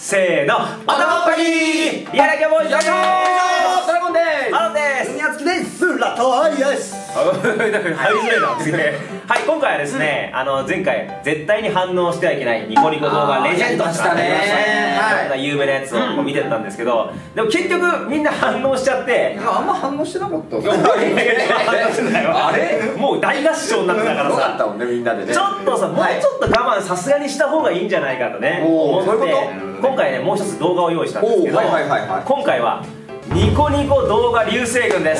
せーの、頭パキーリアルキャボーイズです。 ドラゴンです。 ハローです。 宮月です。ラトワイです。 なんか入りづらいなですね。はい、今回はですね、前回絶対に反応してはいけないニコニコ動画レジェンドしたね。はい、有名なやつを見てたんですけど、でも結局みんな反応しちゃって、 あんま反応してなかった。 あれ？もう大合唱になってたからさ。 よかったもんね、みんなでね。 ちょっとさ、もうちょっと我慢さすがにした方がいいんじゃないかとね思って、今回ねもう一つ動画を用意したんですけど、今回はニコニコ動画流星群です。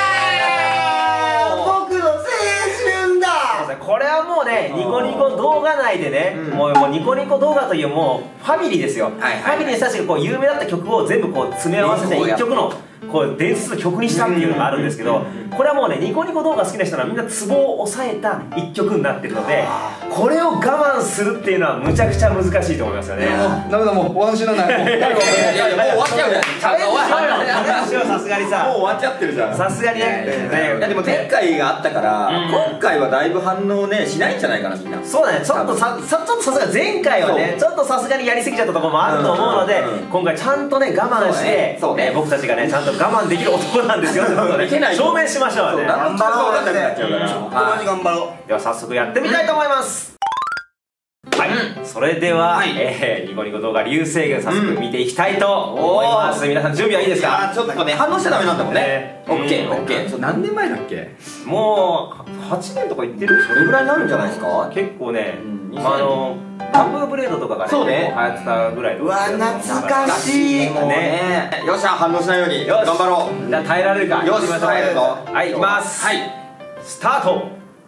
僕の青春だ。 これはもうね、ニコニコ動画内でね、もうニコニコ動画というもうファミリーですよ。ファミリーの人たちがこう有名だった曲を全部こう詰め合わせて一曲のこう伝説の曲にしたっていうのがあるんですけど、これはもうね、ニコニコ動画好きな人はみんなツボを押さえた一曲になってるので、これを我慢するっていうのはむちゃくちゃ難しいと思いますよね。 ダメだ、もうお話にならない。もう終わっちゃうよ。 さすがにさ、 もう終わっちゃってるじゃん。 さすがにね。 でも前回があったから今回はだいぶ反応ねしないんじゃないかな、みんな。 そうだね、ちょっとさすが前回はね、ちょっとさすがにやりすぎちゃったところもあると思うので、今回ちゃんとね我慢して僕たちがねちゃんと我慢できる男なんですよってことで証明しましょうね。 頑張ろうってなっちゃうから、 マジ頑張ろう。では早速やってみたいと思います。はい、それではニコニコ動画流星群早速見ていきたいと思います。皆さん準備はいいですか？ ちょっとね反応しちゃダメなんだもんね。オッケーオッケー。何年前だっけ？ もう8年とか言ってる？ それぐらいになるんじゃないですか？ 結構ね、タンブーブレードとかがね、流行ってたぐらい。 うわ、懐かしいもうね。よっしゃ、反応しないように頑張ろう。 じゃあ耐えられるか。 よし、耐えるぞ。 はい、いきます。はい、スタート。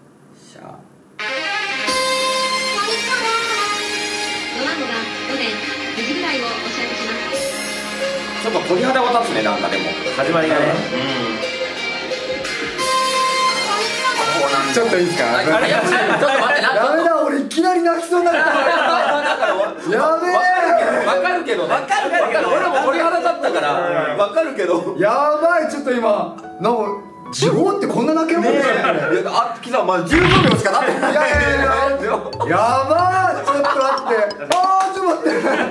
ちょっと鳥肌が立つね、なんかでも始まりがね。 ちょっといいですか？ちょっと待って、ダメだ、俺いきなり泣きそうになる。やべえ。わかるけど、俺も鳥肌立ったからわかるけど、やばい。ちょっと今なんか地方ってこんな泣けるもんね。あ、キザ、まだ15秒しか経ってない。いややばい。ちょっと待って。ああ、ちょっと待って。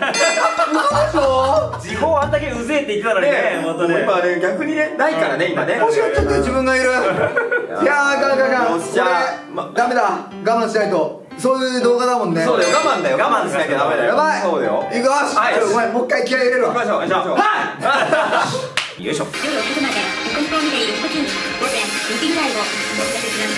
時報あんだけうぜえって言ってたのにね、今ね、逆にね、ないからね、今ね。欲しがっちゃって自分がいる。いやー、ガン。ダメだ、我慢しないと。そういう動画だもんね。そうだよ、我慢だよ。我慢しなきゃダメだよ。やばい。そうだよ。いくよし。お前もう一回気合い入れるわ。行きましょう。はい。 よいしょ。 夜遅くまでニコニコを見ている人たちに午前2時ぐらいをお知らせします。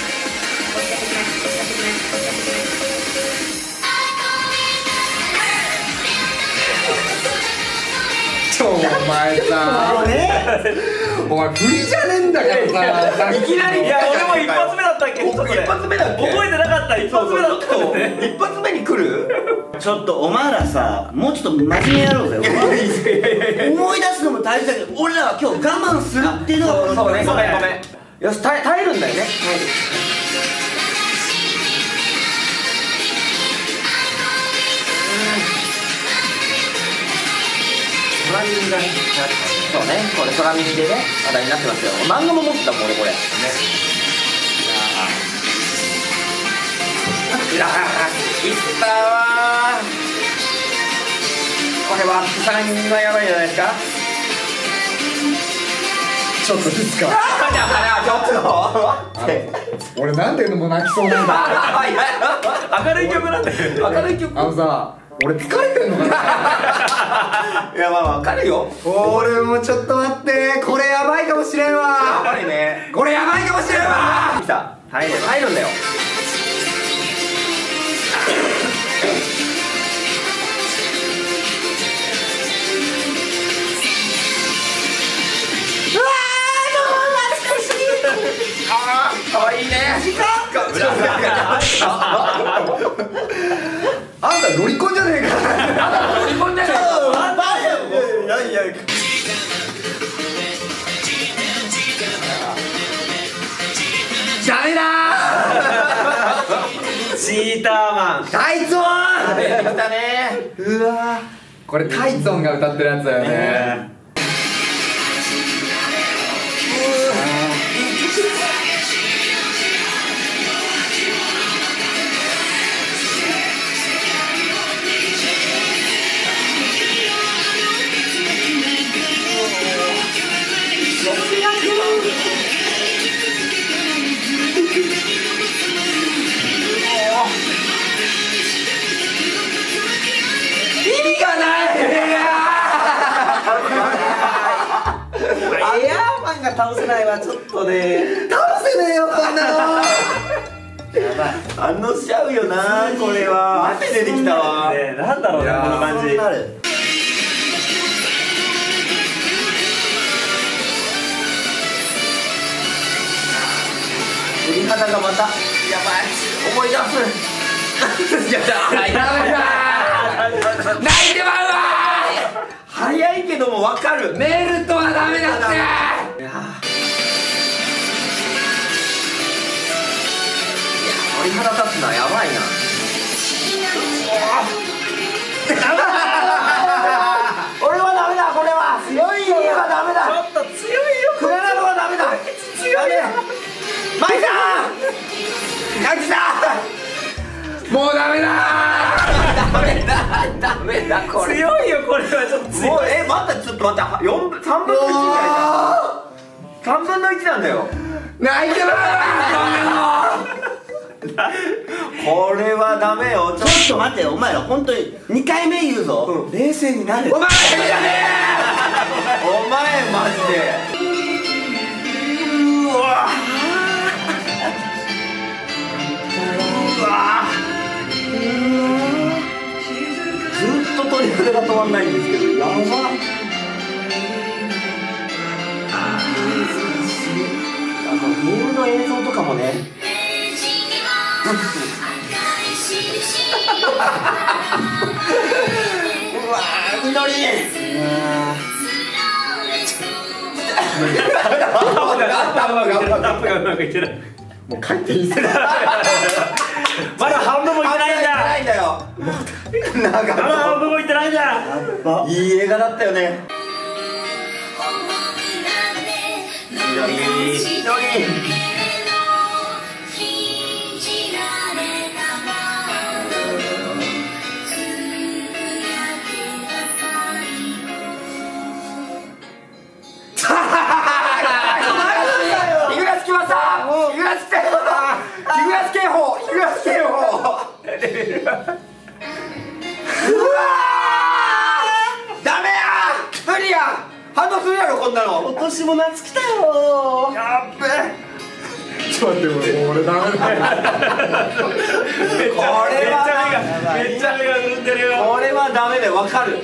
お前さ、お前振りじゃねえんだからさ、いきなり。 いや、俺も一発目だったっけ？一発目だっけ？覚えてなかった。一発目だった。 一発目に来る？ ちょっとお前らさ、もうちょっと真面目やろうぜ。思い出すのも大事だけど、俺らは今日我慢するっていうのが。 そうね、ごめん。よし、耐えるんだよね。そうね、これ空耳でね、話題になってますよ。漫画も持ってたもん、俺これ。ね。いったわー。これはさんがやばいんじゃないですか。ちょっといいですか。俺なんでもう泣きそうなんだ。 明るい曲なんだよ。 明るい曲。さ、俺疲れてんのかな。いや、まあ分かるよ。俺もちょっと待って、これやばいかもしれんわ。やばいね。これやばいかもしれんわ。来た。入るんだよ。かわいいね。あんたロリコンじゃねえか。ロリコンじゃねえか。ダメだー。 チーターマン。 タイツオン。出てきたね。うわ、これタイツオンが歌ってるやつだよね。 マンが倒せないわ、ちょっとね。 倒せねえよこんなの。やばい、 反応しちゃうよなこれは。汗出てきたわ。 ね、なんだろうね、この感じ。 鳥肌がまたやばい、思い出す。泣いてまうわ。早いけども分かる。メールとはダメだって。鳥肌立つな、やばいな。俺はダメだ、これは強いよ。はダメだ、 ちょっと強いよ。 クラナドはダメだ。強いよ。マイさん、ヤキさん、もうダメだ。ダメだこれ。 強いよ、これはちょっと強い。 もう待って、ちょっと待って、3分の1ぐらいだ。3分の1なんだよ。泣いてまう。これはダメよ。 ちょっと待って、お前ら本当に2回目言うぞ。冷静になれ。 お前じゃねえ。お前マジで。うわ。ずっと鳥肌が止まんないんですけど、やばっ。ゲームの映像とかもね。うわー、みのり。もう帰っていいっすね。 まだ半分もいってないんだ。 ないんだよ。 まだ半分もいってないんだ。 いい映画だったよね。みのり、みのり。こんなの。 今年も夏来たよ。 やっべえ。ちょっと待って、俺ダメだ。これはめっちゃ目が潤んでるよ。 これはダメでわかる。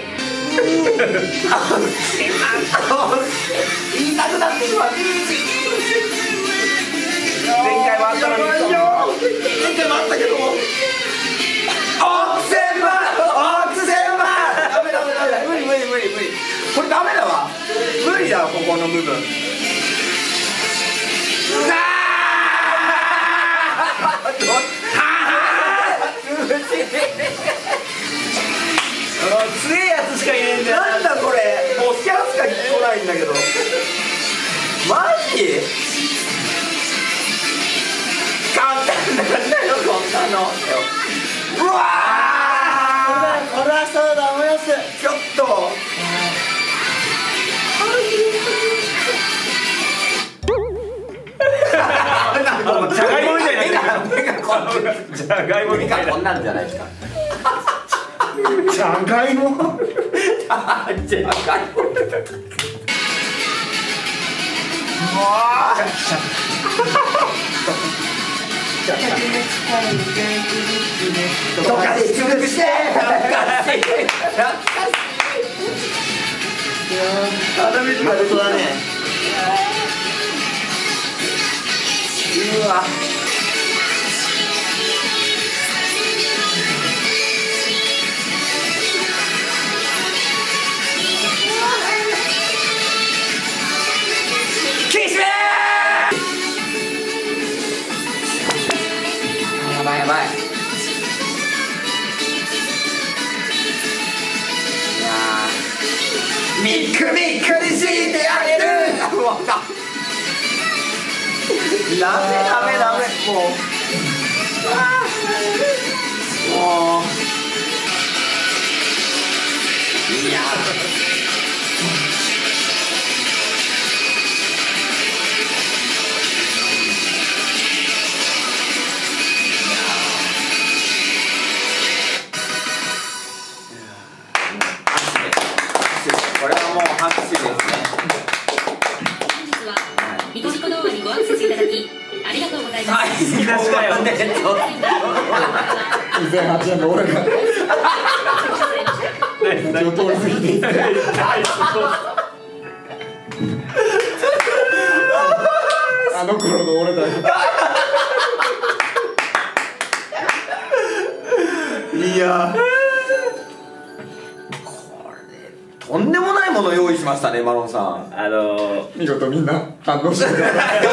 言いたくなってしまう。前回はあったのに。前回もあったけども。これダメだわ。無理だわ、ここの部分。 強いやつしかいないんだよ。 なんだこれ、もうキャラしか来ないんだけど。マジ？簡単なんだよ、こんなの。うわー、 これはそうだ、思い出す。 ちょっと。 じゃがいもみたいな。 じゃがいもみたいな。こんなんじゃないですか。 じゃがいも。 じゃがいも。どかし尽くして。 本当だね。 うわ。やばいやばい。いやー、ミックミックにしてやれる。ダメダメダメ、もうもういやこれはもう拍手ですね。 本日はざいます。 好きなしかよ。 2008年の俺が一応通り過ぎてあの頃の俺だよ。いやこれとんでもないものを用意しましたね、マロンさん。見事みんな反応してる。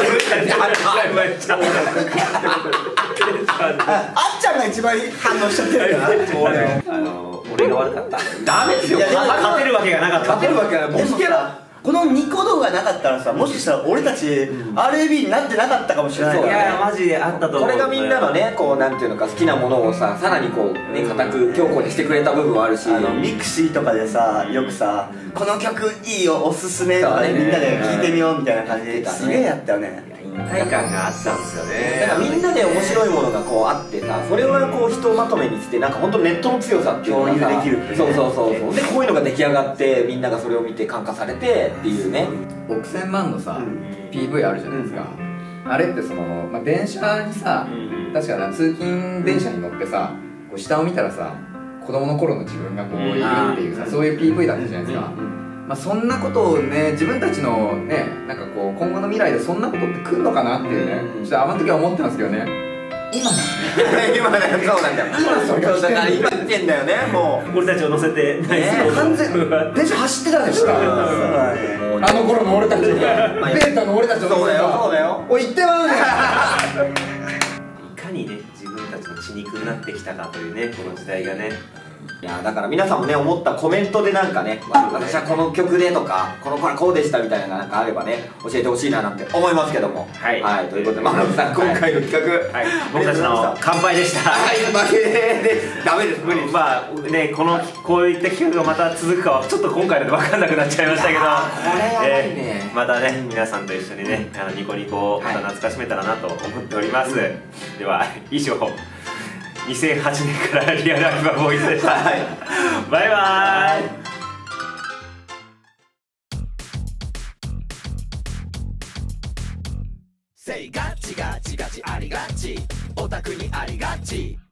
あっちゃんが一番反応しちゃってるから。 俺が悪かった。 ダメですよ。 勝てるわけがなかった。 勝てるわけがない。もしけらこのニコ動がなかったらさ、もしかしたら俺たち RAB になってなかったかもしれない。 いやマジであったと思う。 これがみんなのね、こうなんていうのか、好きなものをさ、さらにこうね、固く強固にしてくれた部分はあるし、 ミクシーとかでさ、よくさ、この曲いいよ、おすすめとかでみんなで聴いてみようみたいな感じですげえやったよね。 一体感があったんですよね。 だからみんなで面白いものがこうあってさ、それをこうひとまとめにして、なんか本当ネットの強さっていうのがさ、 共有できるってね。 そうそうそうそう。でこういうのが出来上がってみんながそれを見て感化されてっていうね。 億千万のさ、PV あるじゃないですか。あれってその、まあ、電車にさ、確か通勤電車に乗ってさ、こう下を見たらさ、子供の頃の自分がこういるっていうさ、そういう PV だったじゃないですか。まあそんなことをね、自分たちのね、なんかこう今後の未来でそんなことって来るのかなっていうね、ちょっとあの時は思ったんですけどね。今今ね、そうなんだよ。今それがだから今来てんだよね、もう。 俺たちを乗せて完全電車走ってたでしょ。 あの頃の俺たちが、ベータの俺たちのそうだよ、そうだよ。おい言ってまうね。 いかにね、自分たちの血肉になってきたかというね、この時代がね。 いやだから皆さんもね、思ったコメントでなんかね、私はこの曲でとかこの子はこうでしたみたいななんかあればね、教えてほしいななんて思いますけども。はい、ということでマナブさん、今回の企画僕たちの乾杯でした。 はい、負けです。ダメです、無理です。 まあね、こういった企画がまた続くかはちょっと今回で分かんなくなっちゃいましたけど、またね、皆さんと一緒にね、ニコニコをまた懐かしめたらなと思っております。では以上、2008年からリアルアルバボーイズでした。バイバーイ。 せいガチガチガチありがち、オタクにありがち。